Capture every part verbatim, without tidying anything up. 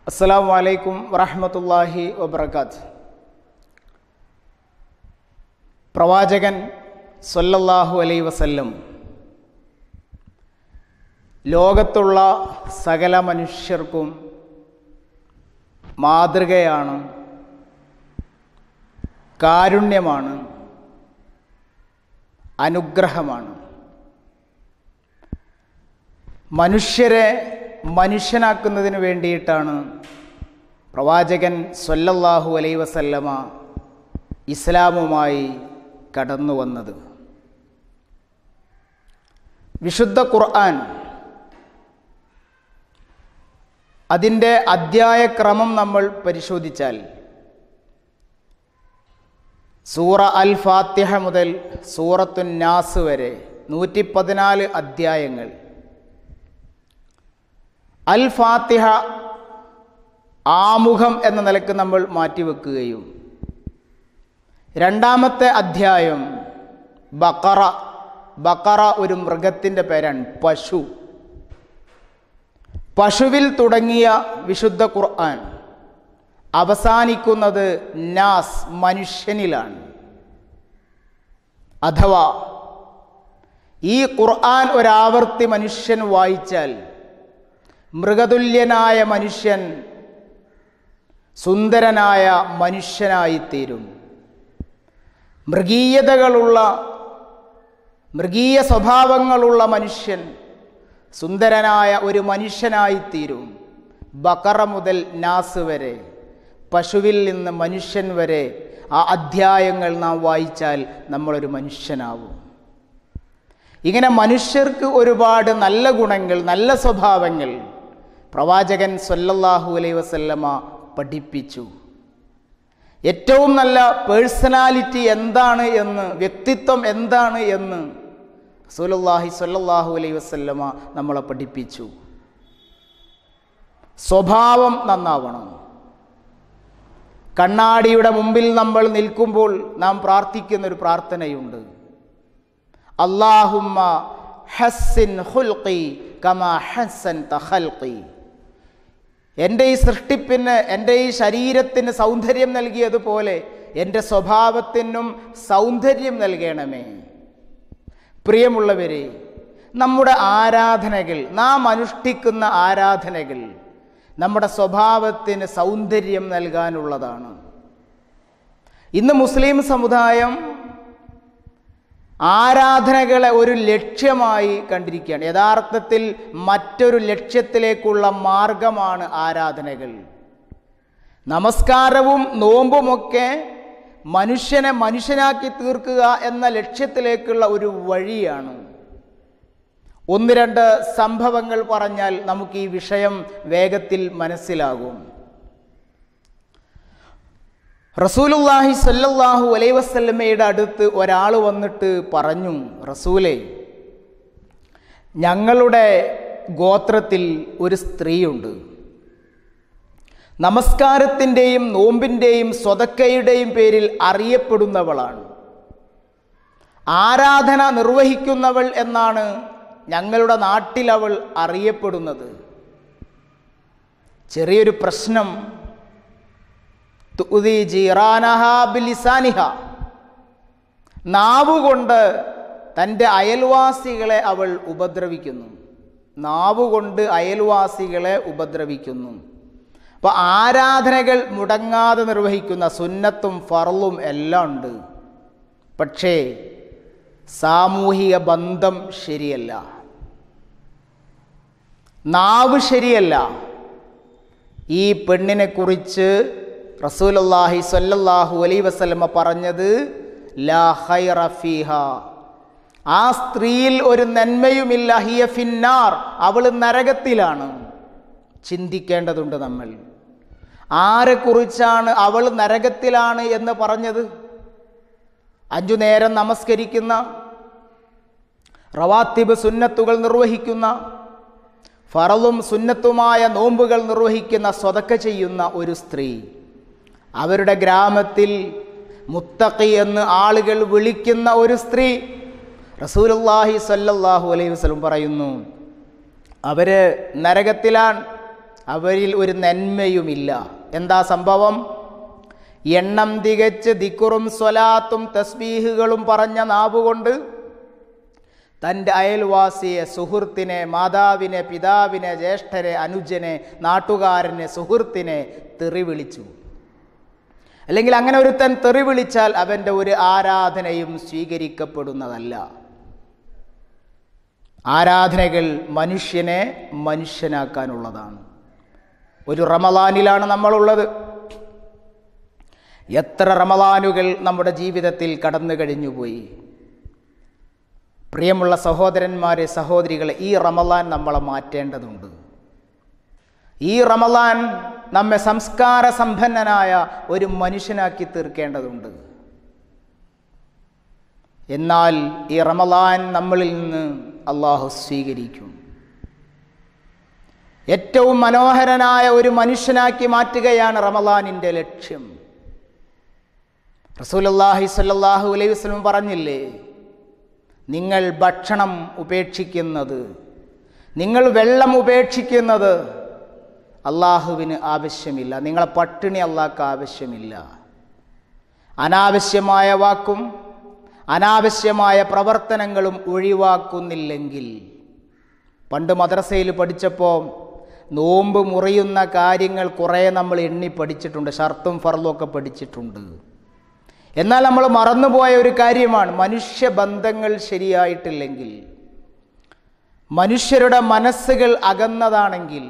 അസ്സലാമു അലൈക്കും വറഹ്മത്തുള്ളാഹി വബറകാത്ത്. പ്രവാചകൻ സ്വല്ലല്ലാഹു അലൈഹി വസല്ലം ലോകത്തുള്ള സകല മനുഷ്യർക്കും മാതൃകയാണ്, കാരുണ്യമാണ്, അനുഗ്രഹമാണ്. മനുഷ്യരെ മനുഷ്യനാക്കുന്നതിന് വേണ്ടിയിട്ടാണ് പ്രവാചകൻ സ്വല്ലല്ലാഹു അലൈഹി വസല്ലമ ഇസ്ലാമുമായി കടന്നു വന്നത്. വിശുദ്ധ ഖുർആൻ അതിൻ്റെ അധ്യായക്രമം നമ്മൾ പരിശോധിച്ചാൽ സൂറ അൽ ഫാത്തിഹ മുതൽ സൂറത്തുൻ നാസ് വരെ നൂറ്റി പതിനാല് അധ്യായങ്ങൾ. അൽ ഫാത്തിഹ ആമുഖം എന്ന നിലക്ക് നമ്മൾ മാറ്റിവെക്കുകയും രണ്ടാമത്തെ അധ്യായം ബഖറ, ബഖറ ഒരു മൃഗത്തിൻ്റെ പേരാണ്, പശു. പശുവിൽ തുടങ്ങിയ വിശുദ്ധ ഖുർആൻ അവസാനിക്കുന്നത് നാസ്, മനുഷ്യനിലാണ്. അഥവാ ഈ ഖുർആൻ ഒരാവർത്തി മനുഷ്യൻ വായിച്ചാൽ മൃഗതുല്യനായ മനുഷ്യൻ സുന്ദരനായ മനുഷ്യനായിത്തീരും. മൃഗീയതകളുള്ള മൃഗീയ സ്വഭാവങ്ങളുള്ള മനുഷ്യൻ സുന്ദരനായ ഒരു മനുഷ്യനായിത്തീരും. ബഖറ മുതൽ നാസ് വരെ, പശുവിൽ നിന്ന് മനുഷ്യൻ വരെ ആ അധ്യായങ്ങൾ നാം വായിച്ചാൽ നമ്മളൊരു മനുഷ്യനാവും. ഇങ്ങനെ മനുഷ്യർക്ക് ഒരുപാട് നല്ല ഗുണങ്ങൾ, നല്ല സ്വഭാവങ്ങൾ പ്രവാചകൻ സ്വല്ലല്ലാഹു അലൈഹി വസല്ലമ പഠിപ്പിച്ചു. ഏറ്റവും നല്ല പേഴ്സണാലിറ്റി എന്താണ് എന്ന്, വ്യക്തിത്വം എന്താണ് എന്ന് റസൂലുള്ളാഹി സ്വല്ലല്ലാഹു അലൈഹി വസല്ലമ നമ്മളെ പഠിപ്പിച്ചു. സ്വഭാവം നന്നാവണം. കണ്ണാടിയുടെ മുമ്പിൽ നമ്മൾ നിൽക്കുമ്പോൾ നാം പ്രാർത്ഥിക്കുന്നൊരു പ്രാർത്ഥനയുണ്ട്, അല്ലാഹുമ്മ ഹസ്സിൻ ഖുൽഖി കമാ ഹസ്സൻത ഖൽഖി. എൻ്റെ ഈ സൃഷ്ടിപ്പിന്, എൻ്റെ ഈ ശരീരത്തിന് സൗന്ദര്യം നൽകിയതുപോലെ എൻ്റെ സ്വഭാവത്തിനും സൗന്ദര്യം നൽകണമേ. പ്രിയമുള്ളവരെ, നമ്മുടെ ആരാധനകൾ, നാം അനുഷ്ഠിക്കുന്ന ആരാധനകൾ നമ്മുടെ സ്വഭാവത്തിന് സൗന്ദര്യം നൽകാനുള്ളതാണ്. ഇന്ന് മുസ്ലിം സമുദായം ആരാധനകളെ ഒരു ലക്ഷ്യമായി കണ്ടിരിക്കുകയാണ്. യഥാർത്ഥത്തിൽ മറ്റൊരു ലക്ഷ്യത്തിലേക്കുള്ള മാർഗമാണ് ആരാധനകൾ. നമസ്കാരവും നോമ്പുമൊക്കെ മനുഷ്യനെ മനുഷ്യനാക്കി തീർക്കുക എന്ന ലക്ഷ്യത്തിലേക്കുള്ള ഒരു വഴിയാണ്. ഒന്ന് രണ്ട് സംഭവങ്ങൾ പറഞ്ഞാൽ നമുക്ക് ഈ വിഷയം വേഗത്തിൽ മനസ്സിലാകും. റസൂലുള്ളാഹി സ്വല്ലല്ലാഹു അലൈഹി വസല്ലമയുടെ അടുത്ത് ഒരാൾ വന്നിട്ട് പറഞ്ഞു, റസൂലേ, ഞങ്ങളുടെ ഗോത്രത്തിൽ ഒരു സ്ത്രീയുണ്ട്. നമസ്കാരത്തിൻ്റെയും നോമ്പിൻ്റെയും സ്വതക്കയുടെയും പേരിൽ അറിയപ്പെടുന്നവളാണ്. ആരാധന നിർവഹിക്കുന്നവൾ എന്നാണ് ഞങ്ങളുടെ നാട്ടിൽ അവൾ അറിയപ്പെടുന്നത്. ചെറിയൊരു പ്രശ്നം, തുഅ്ദി ജീറാനഹാ ബിലിസാനിഹ, നാവുകൊണ്ട് തൻ്റെ അയൽവാസികളെ അവൾ ഉപദ്രവിക്കുന്നു. നാവുകൊണ്ട് അയൽവാസികളെ ഉപദ്രവിക്കുന്നു. അപ്പോൾ ആരാധനകൾ മുടങ്ങാതെ നിർവഹിക്കുന്ന സുന്നത്തും ഫർളും എല്ലാം ഉണ്ട്, പക്ഷേ സാമൂഹിക ബന്ധം ശരിയല്ല, നാവ് ശരിയല്ല. ഈ പെണ്ണിനെക്കുറിച്ച് റസൂലുള്ളാഹി സ്വല്ലല്ലാഹു അലൈഹി വസല്ലമ പറഞ്ഞത് ലാ ഖൈറ ഫീഹാ, ആ സ്ത്രീയിൽ ഒരു നന്മയുമില്ല, ഹിയ ഫിന്നാർ, അവൾ നരകത്തിലാണ്. ചിന്തിക്കേണ്ടതുണ്ട് നമ്മൾ. ആരെക്കുറിച്ചാണ് അവൾ നരകത്തിലാണ് എന്ന് പറഞ്ഞത്? അഞ്ചു നേരം നമസ്കരിക്കുന്ന, റവാത്തിബ് സുന്നത്തുകൾ നിർവഹിക്കുന്ന, ഫറളും സുന്നത്തുമായ നോമ്പുകൾ നിർവഹിക്കുന്ന, സ്വതക്ക ചെയ്യുന്ന ഒരു സ്ത്രീ, അവരുടെ ഗ്രാമത്തിൽ മുത്തഖി എന്ന് ആളുകൾ വിളിക്കുന്ന ഒരു സ്ത്രീ, റസൂലുള്ളാഹി സ്വല്ലല്ലാഹു അലൈഹി വസല്ലം പറയുന്നു, അവർ നരകത്തിലാണ്. അവരിൽ ഒരു നന്മയുമില്ല. എന്താ സംഭവം? എണ്ണം തികച്ച് ദിക്റും സ്വലാത്തും തസ്ബീഹുകളും പറഞ്ഞ നാവുകൊണ്ട് തൻ്റെ അയൽവാസിയെ, സുഹൃത്തിനെ, മാതാവിനെ, പിതാവിനെ, ജ്യേഷ്ഠരെ, അനുജനെ, നാട്ടുകാരനെ, സുഹൃത്തിനെ തെറി വിളിച്ചു. അല്ലെങ്കിൽ അങ്ങനെ ഒരുത്തൻ തെറി വിളിച്ചാൽ അവൻ്റെ ഒരു ആരാധനയും സ്വീകരിക്കപ്പെടുന്നതല്ല. ആരാധനകൾ മനുഷ്യനെ മനുഷ്യനാക്കാനുള്ളതാണ്. ഒരു റമളാനിലാണ് നമ്മളുള്ളത്. എത്ര റമളാനുകൾ നമ്മുടെ ജീവിതത്തിൽ കടന്നു കഴിഞ്ഞുപോയി. പ്രിയമുള്ള സഹോദരന്മാരെ, സഹോദരികളെ, ഈ റമളാൻ നമ്മളെ മാറ്റേണ്ടതുണ്ട്. ഈ റമളാൻ നമ്മെ സംസ്കാര സമ്പന്നനായ ഒരു മനുഷ്യനാക്കി തീർക്കേണ്ടതുണ്ട്. എന്നാൽ ഈ റമളാൻ നമ്മളിൽ നിന്ന് അള്ളാഹു സ്വീകരിക്കും. ഏറ്റവും മനോഹരനായ ഒരു മനുഷ്യനാക്കി മാറ്റുകയാണ് റമളാനിൻ്റെ ലക്ഷ്യം. റസൂലുള്ളാഹി സ്വല്ലല്ലാഹു അലൈഹി വസല്ലം പറഞ്ഞില്ലേ, നിങ്ങൾ ഭക്ഷണം ഉപേക്ഷിക്കുന്നത്, നിങ്ങൾ വെള്ളം ഉപേക്ഷിക്കുന്നത് അള്ളാഹുവിന് ആവശ്യമില്ല. നിങ്ങളെ പട്ടിണി അള്ളാഹ്ക്ക് ആവശ്യമില്ല. അനാവശ്യമായ വാക്കും അനാവശ്യമായ പ്രവർത്തനങ്ങളും ഒഴിവാക്കുന്നില്ലെങ്കിൽ, പണ്ട് മദ്രസയിൽ പഠിച്ചപ്പോൾ നോമ്പ് മുറിയുന്ന കാര്യങ്ങൾ കുറേ നമ്മൾ എണ്ണി പഠിച്ചിട്ടുണ്ട്, ഷർത്തും ഫർളും ഒക്കെ പഠിച്ചിട്ടുണ്ട്. എന്നാൽ നമ്മൾ മറന്നുപോയ ഒരു കാര്യമാണ്, മനുഷ്യബന്ധങ്ങൾ ശരിയായിട്ടില്ലെങ്കിൽ, മനുഷ്യരുടെ മനസ്സുകൾ അകന്നതാണെങ്കിൽ,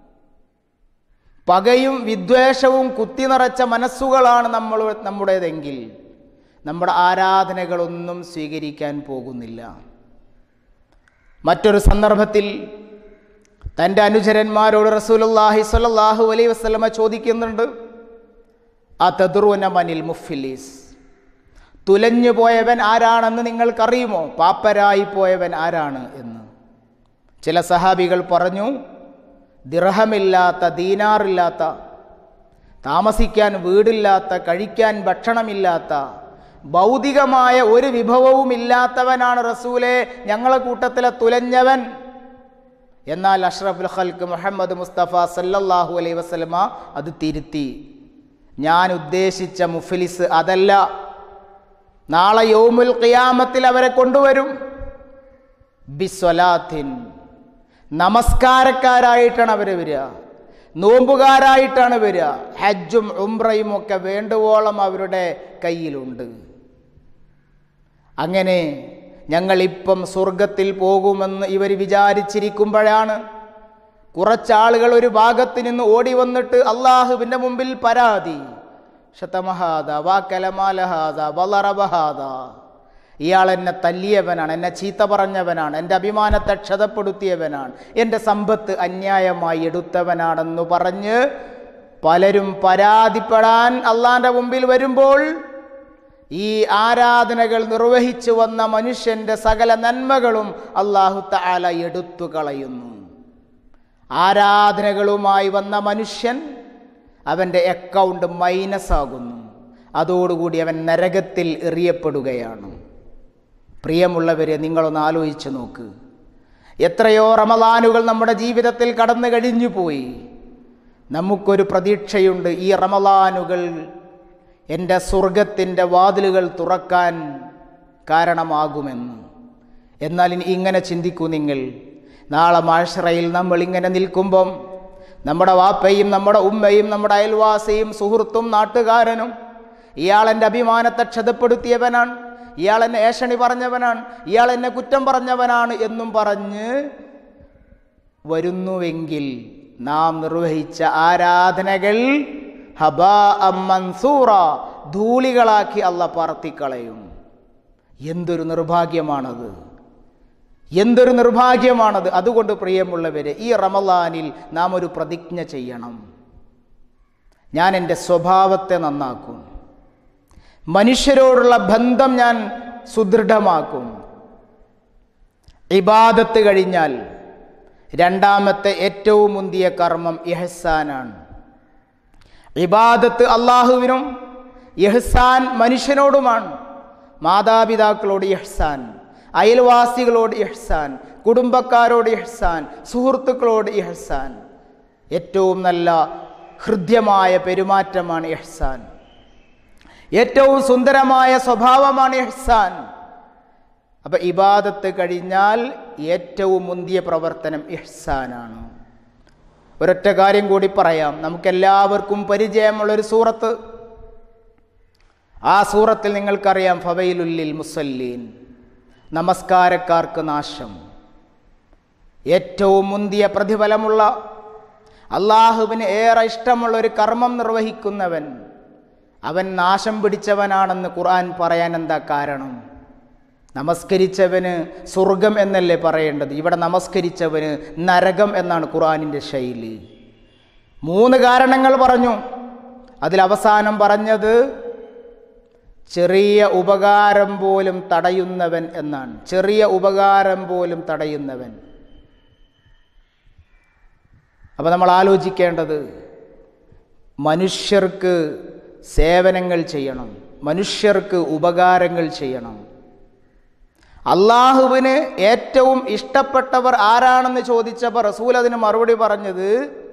പകയും വിദ്വേഷവും കുത്തി നിറച്ച മനസ്സുകളാണ് നമ്മൾ നമ്മുടേതെങ്കിൽ നമ്മുടെ ആരാധനകളൊന്നും സ്വീകരിക്കാൻ പോകുന്നില്ല. മറ്റൊരു സന്ദർഭത്തിൽ തൻ്റെ അനുചരന്മാരോട് റസൂലുള്ളാഹി സ്വല്ലല്ലാഹു അലൈഹി വസല്ലമ ചോദിക്കുന്നുണ്ട്, അതദ്റൂന മനിൽ മുഫ്ലിസ്, തുലഞ്ഞു പോയവൻ ആരാണെന്ന് നിങ്ങൾക്കറിയുമോ? പാപ്പരായി പോയവൻ ആരാണ് എന്ന്. ചില സഹാബികൾ പറഞ്ഞു, ദിർഹമില്ലാത്ത, ദീനാറില്ലാത്ത, താമസിക്കാൻ വീടില്ലാത്ത, കഴിക്കാൻ ഭക്ഷണമില്ലാത്ത, ഭൗതികമായ ഒരു വിഭവവും ഇല്ലാത്തവനാണ് റസൂലേ ഞങ്ങളെ കൂട്ടത്തിലെ തുലഞ്ഞവൻ. എന്നാൽ അഷ്റഫുൽ ഖൽഖ് മുഹമ്മദ് മുസ്തഫ സല്ലല്ലാഹു അലൈഹി വസല്ലമ അത് തിരുത്തി. ഞാൻ ഉദ്ദേശിച്ച മുഫ്ലിസ് അതല്ല. നാളെ യൗമുൽ ഖിയാമത്തിൽ അവരെ കൊണ്ടുവരും ബിസ്വലാത്തിൻ, നമസ്കാരക്കാരായിട്ടാണ് അവർ വരിക, നോമ്പുകാരായിട്ടാണ് വരിക. ഹജ്ജും ഉംറയും ഒക്കെ വേണ്ടുവോളം അവരുടെ കയ്യിലുണ്ട്. അങ്ങനെ ഞങ്ങളിപ്പം സ്വർഗത്തിൽ പോകുമെന്ന് ഇവർ വിചാരിച്ചിരിക്കുമ്പോഴാണ് കുറച്ചാളുകൾ ഒരു ഭാഗത്ത് നിന്ന് ഓടി വന്നിട്ട് അള്ളാഹുവിൻ്റെ മുമ്പിൽ പരാതി, ശതമഹാദ വാക്കലമാലഹാദ വളറബഹാദ, ഇയാൾ എന്നെ തല്ലിയവനാണ്, എന്നെ ചീത്ത പറഞ്ഞവനാണ്, എൻ്റെ അഭിമാനത്തെ ക്ഷതപ്പെടുത്തിയവനാണ്, എൻ്റെ സമ്പത്ത് അന്യായമായി എടുത്തവനാണെന്ന് പറഞ്ഞ് പലരും പരാതിപ്പെടാൻ അള്ളാൻ്റെ മുമ്പിൽ വരുമ്പോൾ ഈ ആരാധനകൾ നിർവഹിച്ചു വന്ന മനുഷ്യൻ്റെ സകല നന്മകളും അല്ലാഹു തആല എടുത്തു കളയുന്നു. ആരാധനകളുമായി വന്ന മനുഷ്യൻ, അവൻ്റെ അക്കൗണ്ട് മൈനസ് ആകുന്നു. അതോടുകൂടി അവൻ നരകത്തിൽ എറിയപ്പെടുകയാണ്. പ്രിയമുള്ളവരെ, നിങ്ങളൊന്ന് ആലോചിച്ച് നോക്ക്. എത്രയോ റമളാനുകൾ നമ്മുടെ ജീവിതത്തിൽ കടന്നു കഴിഞ്ഞു പോയി. നമുക്കൊരു പ്രതീക്ഷയുണ്ട്, ഈ റമളാനുകൾ എൻ്റെ സ്വർഗത്തിൻ്റെ വാതിലുകൾ തുറക്കാൻ കാരണമാകുമെന്ന്. എന്നാൽ ഇനി ഇങ്ങനെ ചിന്തിക്കൂ നിങ്ങൾ, നാളെ മഹ്ശറയിൽ നമ്മൾ ഇങ്ങനെ നിൽക്കുമ്പം നമ്മുടെ വാപ്പയും നമ്മുടെ ഉമ്മയും നമ്മുടെ അയൽവാസിയും സുഹൃത്തും നാട്ടുകാരനും ഇയാൾ എൻ്റെ അഭിമാനത്തെ ക്ഷതപ്പെടുത്തിയവനാണ്, ഇയാൾ എന്നെ ഏഷണി പറഞ്ഞവനാണ്, ഇയാൾ എന്നെ കുറ്റം പറഞ്ഞവനാണ് എന്നും പറഞ്ഞ് വരുന്നുവെങ്കിൽ നാം നിർവഹിച്ച ആരാധനകൾ ഹബാഅം മൻസൂറ, ധൂളികളാക്കി അല്ലാഹ് പറത്തിക്കളയും. എന്തൊരു നിർഭാഗ്യമാണത്, എന്തൊരു നിർഭാഗ്യമാണത്. അതുകൊണ്ട് പ്രിയമുള്ളവരെ, ഈ റമളാനിൽ നാം ഒരു പ്രതിജ്ഞ ചെയ്യണം. ഞാൻ എൻ്റെ സ്വഭാവത്തെ നന്നാക്കും, മനുഷ്യരോടുള്ള ബന്ധം ഞാൻ സുദൃഢമാക്കും. ഇബാദത്ത് കഴിഞ്ഞാൽ രണ്ടാമത്തെ ഏറ്റവും മുന്തിയ കർമ്മം ഇഹ്സാനാണ്. ഇബാദത്ത് അള്ളാഹുവിനും ഇഹ്സാൻ മനുഷ്യനോടുമാണ്. മാതാപിതാക്കളോട് ഇഹ്സാൻ, അയൽവാസികളോട് ഇഹ്സാൻ, കുടുംബക്കാരോട് ഇഹ്സാൻ, സുഹൃത്തുക്കളോട് ഇഹ്സാൻ. ഏറ്റവും നല്ല ഹൃദ്യമായ പെരുമാറ്റമാണ് ഇഹ്സാൻ. ഏറ്റവും സുന്ദരമായ സ്വഭാവമാണ് ഇഹ്സാൻ. അപ്പം ഇബാദത്ത് കഴിഞ്ഞാൽ ഏറ്റവും മുന്തിയ പ്രവർത്തനം ഇഹ്സാനാണ്. ഒരൊറ്റ കാര്യം കൂടി പറയാം. നമുക്കെല്ലാവർക്കും പരിചയമുള്ളൊരു സൂറത്ത്, ആ സൂറത്തിൽ നിങ്ങൾക്കറിയാം, ഫവൈലുല്ലിൽ മുസല്ലീൻ, നമസ്കാരക്കാർക്ക് നാശം. ഏറ്റവും മുന്തിയ പ്രതിഫലമുള്ള, അള്ളാഹുവിന് ഏറെ ഇഷ്ടമുള്ള ഒരു കർമ്മം നിർവഹിക്കുന്നവൻ അവൻ നാശം പിടിച്ചവനാണെന്ന് ഖുർആൻ പറയാൻ എന്താ കാരണം? നമസ്കരിച്ചവന് സ്വർഗം എന്നല്ലേ പറയേണ്ടത്? ഇവിടെ നമസ്കരിച്ചവന് നരകം എന്നാണ് ഖുർആനിൻ്റെ ശൈലി. മൂന്ന് കാരണങ്ങൾ പറഞ്ഞു. അതിലവസാനം പറഞ്ഞത് ചെറിയ ഉപകാരം പോലും തടയുന്നവൻ എന്നാണ്. ചെറിയ ഉപകാരം പോലും തടയുന്നവൻ. അപ്പോൾ നമ്മൾ ആലോചിക്കേണ്ടത്, മനുഷ്യർക്ക് സേവനങ്ങൾ ചെയ്യണം, മനുഷ്യർക്ക് ഉപകാരങ്ങൾ ചെയ്യണം. അള്ളാഹുവിന് ഏറ്റവും ഇഷ്ടപ്പെട്ടവർ ആരാണെന്ന് ചോദിച്ചപ്പോൾ റസൂൽ അതിന് മറുപടി പറഞ്ഞത്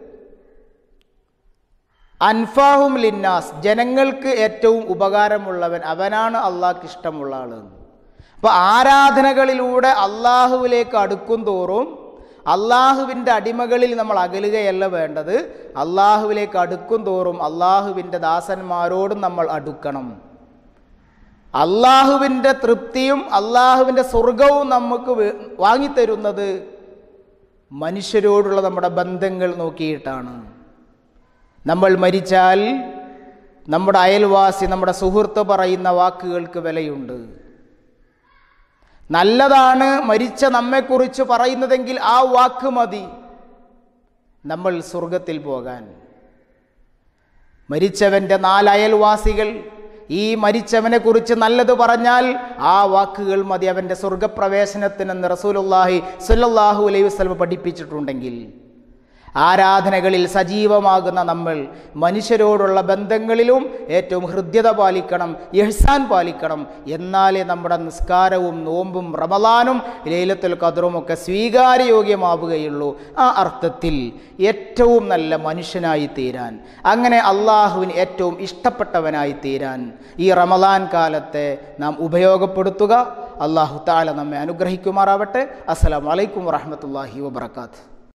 അൻഫാഹും ലിന്നാസ്, ജനങ്ങൾക്ക് ഏറ്റവും ഉപകാരമുള്ളവൻ അവനാണ് അള്ളാഹ്ക്ക് ഇഷ്ടമുള്ള ആൾ. അപ്പോൾ ആരാധനകളിലൂടെ അള്ളാഹുവിലേക്ക് അടുക്കും തോറും അള്ളാഹുവിൻ്റെ അടിമകളിൽ നമ്മൾ അകലുകയല്ല വേണ്ടത്. അള്ളാഹുവിലേക്ക് അടുക്കും തോറും അള്ളാഹുവിൻ്റെ ദാസന്മാരോടും നമ്മൾ അടുക്കണം. അള്ളാഹുവിൻ്റെ തൃപ്തിയും അള്ളാഹുവിൻ്റെ സ്വർഗവും നമുക്ക് വാങ്ങിത്തരുന്നത് മനുഷ്യരോടുള്ള നമ്മുടെ ബന്ധങ്ങൾ നോക്കിയിട്ടാണ്. നമ്മൾ മരിച്ചാൽ നമ്മുടെ അയൽവാസി, നമ്മുടെ സുഹൃത്ത് പറയുന്ന വാക്കുകൾക്ക് വിലയുണ്ട്. നല്ലതാണ് മരിച്ച നമ്മെക്കുറിച്ച് പറയുന്നതെങ്കിൽ ആ വാക്ക് മതി നമ്മൾ സ്വർഗത്തിൽ പോകാൻ. മരിച്ചവൻ്റെ നാല് അയൽവാസികൾ ഈ മരിച്ചവനെ കുറിച്ച് നല്ലത് പറഞ്ഞാൽ ആ വാക്കുകൾ മതി അവൻ്റെ സ്വർഗപ്രവേശനത്തിനെന്ന് റസൂലുള്ളാഹി സ്വല്ലല്ലാഹു അലൈഹി വസല്ലം പഠിപ്പിച്ചിട്ടുണ്ടെങ്കിൽ, ആരാധനകളിൽ സജീവമാകുന്ന നമ്മൾ മനുഷ്യരോടുള്ള ബന്ധങ്ങളിലും ഏറ്റവും ഹൃദ്യത പാലിക്കണം, ഇഹ്സാൻ പാലിക്കണം. എന്നാലേ നമ്മുടെ നിസ്കാരവും നോമ്പും റമളാനും ലൈലത്തുൽ ഖദ്റും ഒക്കെ സ്വീകാര്യയോഗ്യമാവുകയുള്ളൂ. ആ അർത്ഥത്തിൽ ഏറ്റവും നല്ല മനുഷ്യനായി തീരാൻ, അങ്ങനെ അള്ളാഹുവിന് ഏറ്റവും ഇഷ്ടപ്പെട്ടവനായി തീരാൻ ഈ റമളാൻ കാലത്തെ നാം ഉപയോഗപ്പെടുത്തുക. അള്ളാഹു തആല നമ്മെ അനുഗ്രഹിക്കുമാറാവട്ടെ. അസ്സലാമു അലൈക്കും വറഹ്മത്തുള്ളാഹി വബറകാതുഹു.